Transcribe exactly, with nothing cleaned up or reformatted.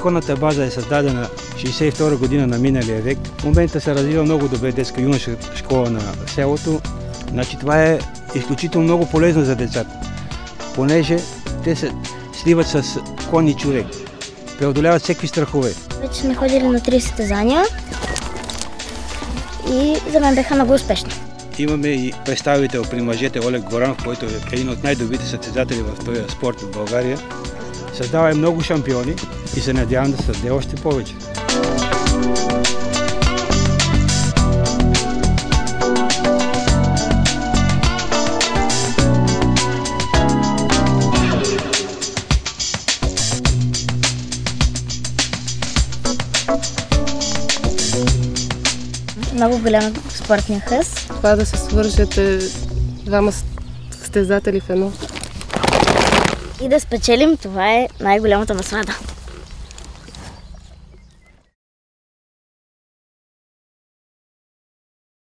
Изходната база е създадена шейсет и втора година на миналия век. В момента се развива много добре детска юношка школа на селото. Значи, това е изключително много полезно за децата, понеже те се сливат с конни човек, преодоляват всеки страхове. Вече сме ходили на три състезания и за мен бяха много успешни. Имаме и представител при мъжете Олег Горанов, който е един от най-добрите състезатели в този спорт в България. Създава е много шампиони и се надявам да създаде още повече. Много голям спортен хъс. Това да се свържете двама състезатели в едно. И да спечелим, това е най-голямата наслада.